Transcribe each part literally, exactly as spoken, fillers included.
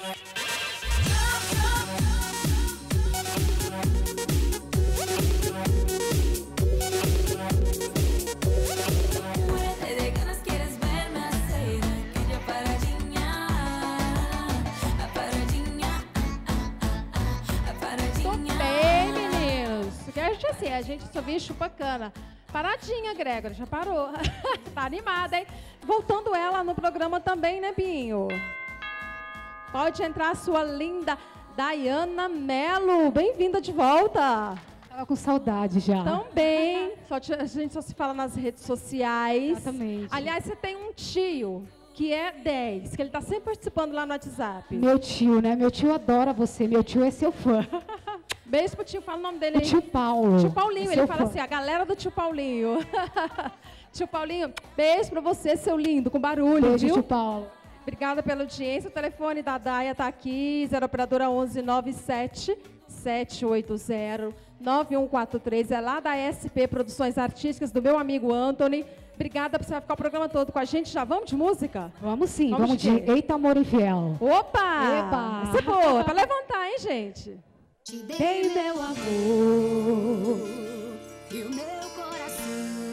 Assim, a gente só via chupacana. Paradinha, Gregory, já parou. Tá animada, hein? Voltando ela no programa também, né, Binho? Pode entrar a sua linda Dayana Mello. Bem-vinda de volta. Tava com saudade já. Também. Só te, a gente só se fala nas redes sociais. Exatamente. Aliás, você tem um tio que é dez, que ele tá sempre participando lá no WhatsApp. Meu tio, né? Meu tio adora você. Meu tio é seu fã. Beijo pro tio, fala o nome dele aí. O tio Paulo. Tio Paulinho, ele fala fã. assim, a galera do tio Paulinho. Tio Paulinho, beijo pra você, seu lindo, com barulho, beijo, viu? tio Paulo. Obrigada pela audiência. O telefone da Daia tá aqui, zero operadora onze nove sete sete oito zero nove um quatro três. É lá da S P Produções Artísticas, do meu amigo Anthony. Obrigada por você ficar o programa todo com a gente. Já vamos de música? Vamos sim, vamos, vamos de, de Eita Amor Infiel. Opa! Epa! Essa é boa, é pra levantar, hein, gente? Te dei meu amor e o meu coração,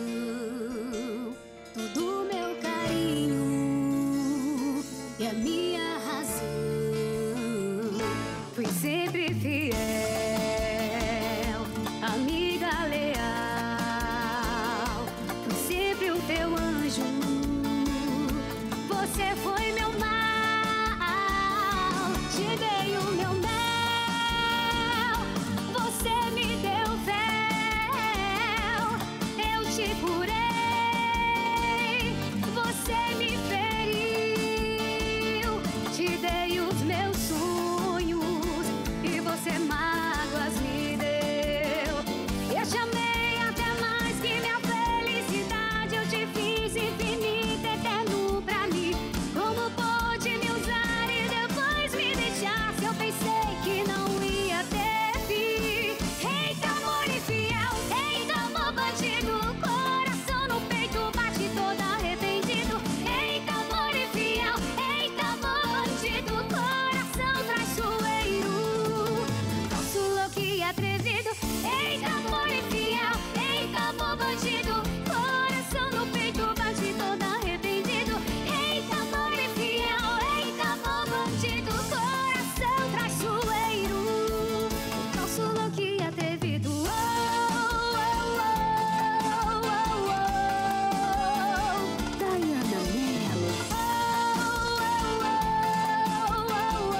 todo o meu carinho e a minha razão. Fui sempre fiel, amiga leal, fui sempre o teu anjo. Você foi meu mal, te dei o meu mel. Você me deu véu, eu te curei, você me feriu, te dei os meus sonhos e você mágoas me deu. Eu te amei até mais que minha felicidade, eu te fiz infinito, eterno pra mim. Como pôde me usar e depois me deixar, se eu pensei que não ia ter. Eita amor infiel, eita amor bandido, coração no peito bate todo arrependido. Eita amor infiel, eita amor bandido, coração traiçoeiro, falso, louco e atrevido. Eita amor infiel, eita amor bandido, coração no peito bate todo arrependido. Eita amor infiel, eita amor bandido, coração traiçoeiro, falso, louco e atrevido. Oh, oh, oh, oh, oh, oh. Dayana Mello. Oh, oh, oh,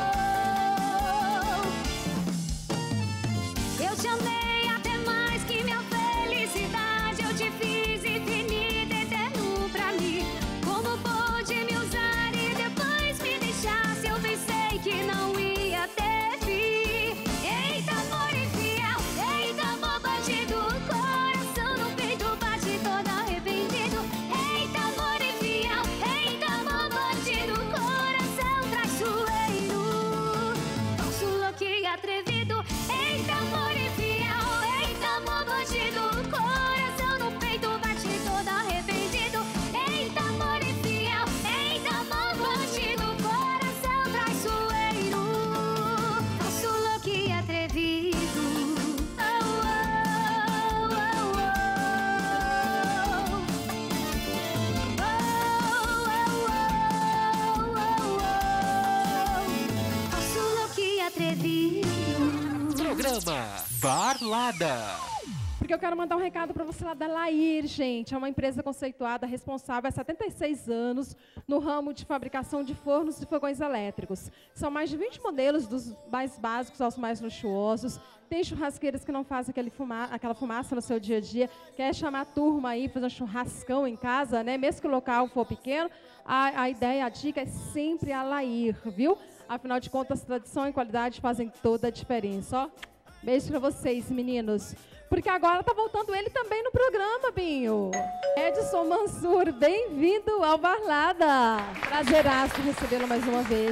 oh, oh. Eu te amei até mais que minha felicidade, eu te fiz infinito, eterno pra mim. Como pôde me usar e depois me deixar, se eu pensei que não ia ter fim. Eita amor infiel, eita amor bandido, coração no peito bate todo arrependido. Eita amor infiel, eita amor bandido, coração traiçoeiro, falso, louco e atrevido. Eita amor infiel, eita amor bandido, coração no peito bate todo arrependido. Eita amor infiel, eita amor bandido, coração traiçoeiro, falso, louco e atrevido. Oh, oh, oh, oh, oh. Oh, oh, oh, oh, oh. Falso, louco e atrevido. Programa Barlada. Porque eu quero mandar um recado para você lá da Lair, gente. É uma empresa conceituada, responsável há setenta e seis anos no ramo de fabricação de fornos e fogões elétricos. São mais de vinte modelos, dos mais básicos aos mais luxuosos. Tem churrasqueiras que não fazem aquele fuma aquela fumaça no seu dia a dia. Quer chamar a turma aí, fazer um churrascão em casa, né? Mesmo que o local for pequeno, a, a ideia, a dica é sempre a Lair, viu? Afinal de contas, tradição e qualidade fazem toda a diferença, ó. Beijo para vocês, meninos. Porque agora tá voltando ele também no programa, Binho. Edson Mansur, bem-vindo ao Barlada. Prazeraço recebê-lo mais uma vez.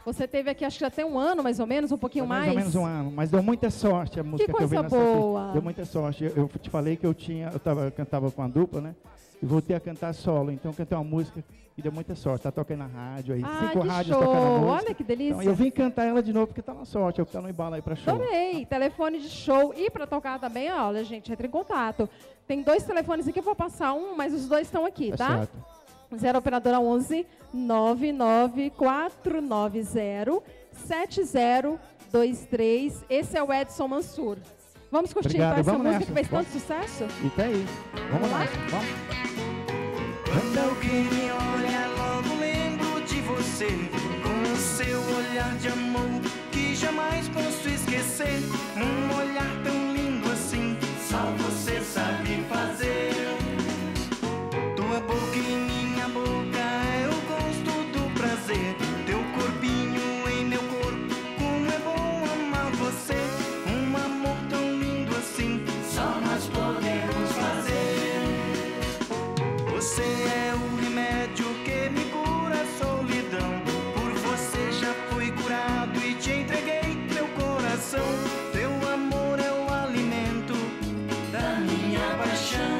Você teve aqui, acho que já tem um ano, mais ou menos, um pouquinho mais? Mais ou menos um ano, mas deu muita sorte a música que, que eu vi coisa nessa boa. festa. Deu muita sorte. Eu te falei que eu tinha, eu tava, eu cantava com a dupla, né? E voltei a cantar solo, então eu cantei uma música que deu muita sorte. Tá tocando na rádio aí, Ah, cinco que rádios show. tocando a música. Olha que delícia. Então, eu vim cantar ela de novo porque tá na sorte, eu que tá no embalo aí pra show. Adorei. Telefone de show. E para tocar também, olha, gente, entre em contato. Tem dois telefones aqui, eu vou passar um, mas os dois estão aqui, Tá tá? certo. zero operadora onze, nove nove quatro nove zero, sete zero dois três. Esse é o Edson Mansur. Vamos curtir Obrigado, então, essa vamos música nessa. que fez tanto sucesso? E tá aí. Vamos lá. lá? Vamos. Quando alguém me olha, logo lembro de você, com o seu olhar de amor que jamais posso esquecer. Um olhar tão lindo assim, só você sabe fazer. Tua boca em minha boca, eu gosto do prazer. Teu corpinho em meu corpo, como é bom amar você. Um amor tão lindo assim, só nós podemos fazer. Você é o remédio que me cura a solidão. Por você já fui curado e te entreguei meu coração. Teu amor é o alimento da minha paixão.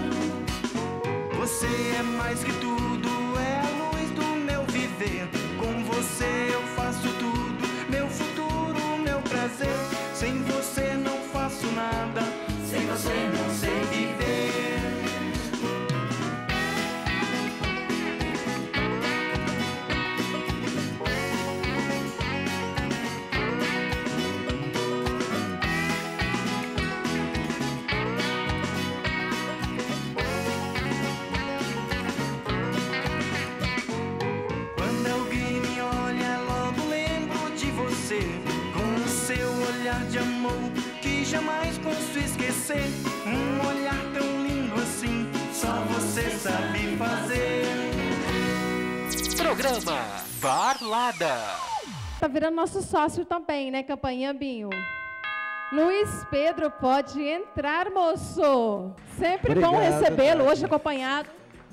Você é mais que tudo, é a luz do meu viver. Com você eu faço tudo, meu futuro, meu prazer. Sem você não faço nada, sem você não sei viver. Quando alguém me olha, logo lembro de você, com o seu olhar de amor que jamais posso esquecer. Um olhar tão lindo assim, só você sabe fazer. Programa Barlada. Tá virando nosso sócio também, né, Campainha Binho? Luiz Pedro, pode entrar, moço. Sempre bom Obrigado, recebê-lo, Tati. hoje acompanhado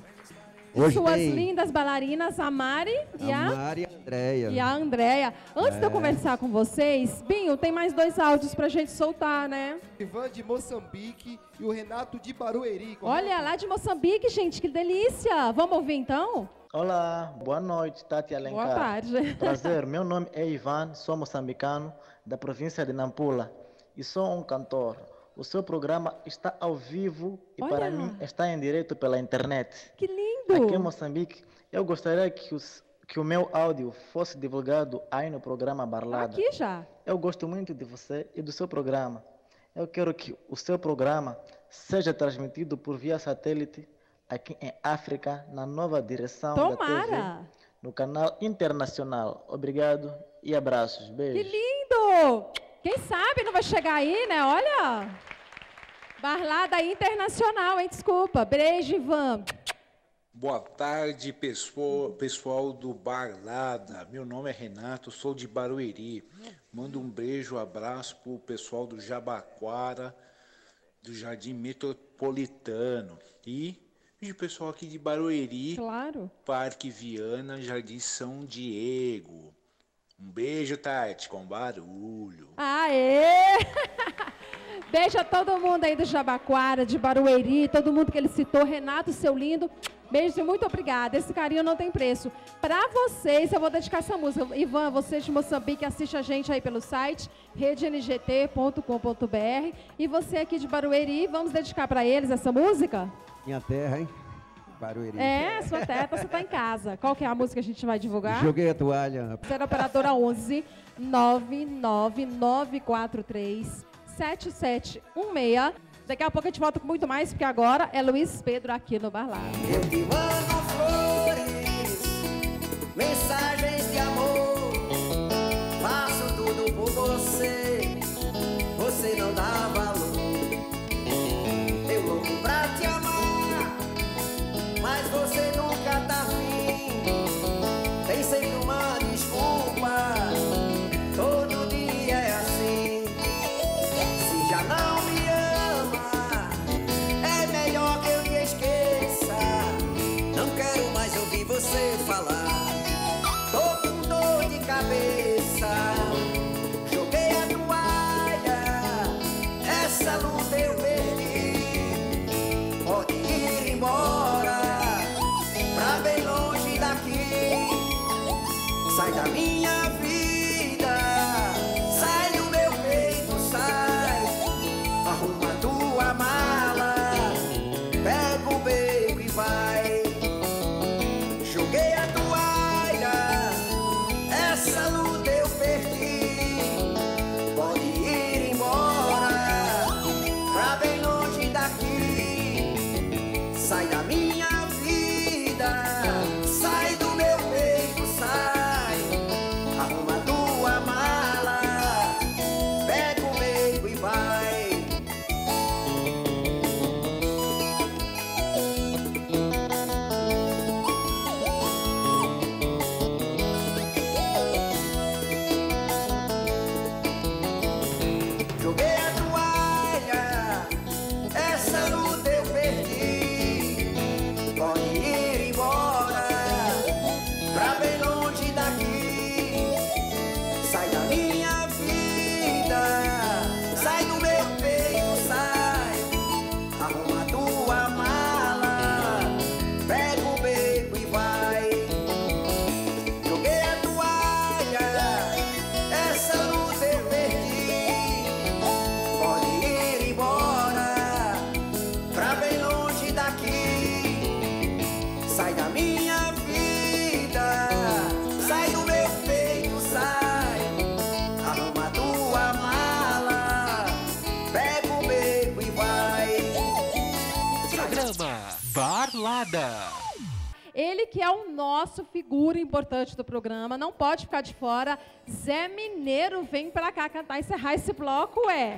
de Hoje suas tem lindas bailarinas, a Mari e a a, Mari e a Andréia. e a Andréia. Antes de eu É. conversar com vocês, Binho, tem mais dois áudios pra gente soltar, né? Ivan de Moçambique e o Renato de Barueri. Olha, lá de Moçambique, gente, que delícia. Vamos ouvir então? Olá, boa noite, Tati Alencar. Boa tarde. Prazer, meu nome é Ivan, sou moçambicano, da província de Nampula e sou um cantor. O seu programa está ao vivo e Olha. para mim está em direto pela internet. Que lindo. Aqui em Moçambique, eu gostaria que, os, que o meu áudio fosse divulgado aí no programa Barlada. Aqui já. Eu gosto muito de você e do seu programa. Eu quero que o seu programa seja transmitido por via satélite aqui em África, na nova direção da T V, Tomara. no canal internacional. Obrigado e abraços. Que Beijo. lindo. Quem sabe não vai chegar aí, né? Olha. Barlada internacional, hein? Desculpa. Beijo, Ivan. Boa tarde, pessoal, pessoal do Barlada. Meu nome é Renato, sou de Barueri. Mando um beijo, abraço pro pessoal do Jabaquara, do Jardim Metropolitano. E o pessoal aqui de Barueri, Claro. Parque Viana, Jardim São Diego. Um beijo, Tati, com barulho. Aê! Beijo a todo mundo aí do Jabaquara, de Barueri, todo mundo que ele citou. Renato, seu lindo. Beijo e muito obrigada. Esse carinho não tem preço. Para vocês, eu vou dedicar essa música. Ivan, você de Moçambique, assiste a gente aí pelo site rede n g t ponto com ponto b r. E você aqui de Barueri, vamos dedicar para eles essa música? Minha terra, hein? Barueri. É, sua terra, você está em casa. Qual que é a música que a gente vai divulgar? Joguei a toalha. Ser operadora onze, nove nove nove quatro três, sete sete um seis. Daqui a pouco a gente volta com muito mais, porque agora é Luiz Pedro aqui no Barlada. Eu te mando flores, mensagens de amor. Faço tudo por você, você não dá valor. Eu louco pra te amar, mas você nunca tá afim. Tem sempre uma desculpa, todo dia é assim. Se já não me ama, é melhor que eu te esqueça. Não quero mais ouvir você falar. Tô com dor de cabeça. Barlada. Ele que é o nosso figura importante do programa, não pode ficar de fora. Zé Mineiro, vem pra cá cantar e encerrar esse bloco, é.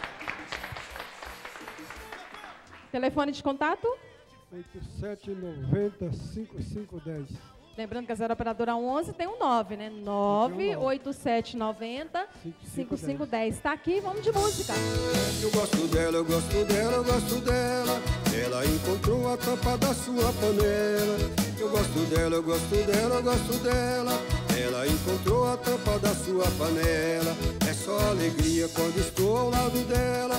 Telefone de contato? oito sete nove zero cinco cinco um zero. Lembrando que a zero operadora onze tem um nove, né? nove oito sete nove zero cinco cinco um zero. Está aqui, vamos de música. Eu gosto dela, eu gosto dela, eu gosto dela. Ela encontrou a tampa da sua panela. Eu gosto dela, eu gosto dela, eu gosto dela. Ela encontrou a tampa da sua panela. É só alegria quando estou ao lado dela.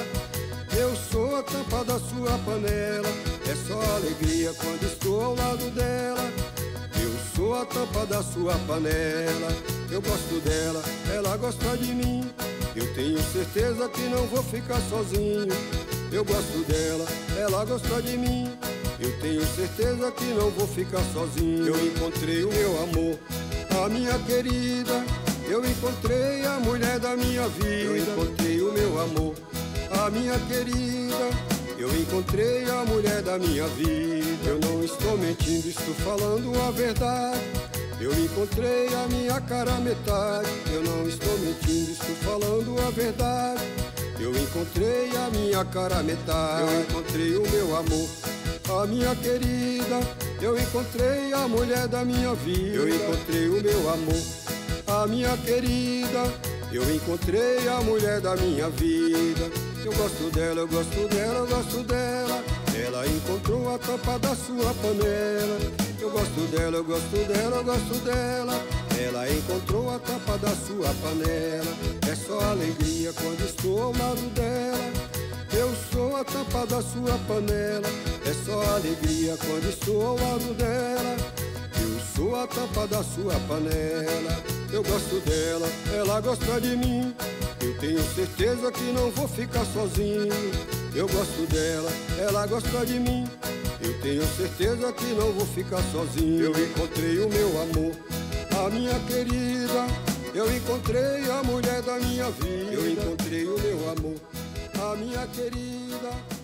Eu sou a tampa da sua panela. É só alegria quando estou ao lado dela. Eu sou a tampa da sua panela. Eu gosto dela, ela gosta de mim. Eu tenho certeza que não vou ficar sozinho. Eu gosto dela, ela gosta de mim. Eu tenho certeza que não vou ficar sozinho. Eu encontrei o meu amor, a minha querida. Eu encontrei a mulher da minha vida. Eu encontrei o meu amor, a minha querida. Eu encontrei a mulher da minha vida. Eu não estou mentindo, estou falando a verdade. Eu encontrei a minha cara metade. Eu não estou mentindo, estou falando a verdade. Eu encontrei a minha cara metade. Eu encontrei o meu amor, a minha querida. Eu encontrei a mulher da minha vida. Eu encontrei o meu amor, a minha querida. Eu encontrei a mulher da minha vida. Eu gosto dela, eu gosto dela, eu gosto dela. Ela encontrou a tampa da sua panela. Eu gosto dela, eu gosto dela, eu gosto dela. Ela encontrou a tampa da sua panela. É só alegria quando estou ao lado dela. Eu sou a tampa da sua panela. É só alegria quando estou ao lado dela. Eu sou a tampa da sua panela. Eu gosto dela, ela gosta de mim. Eu tenho certeza que não vou ficar sozinho. Eu gosto dela, ela gosta de mim. Eu tenho certeza que não vou ficar sozinho. Eu encontrei o meu amor, a minha querida. Eu encontrei a mulher da minha vida. Eu encontrei o meu amor, a minha querida.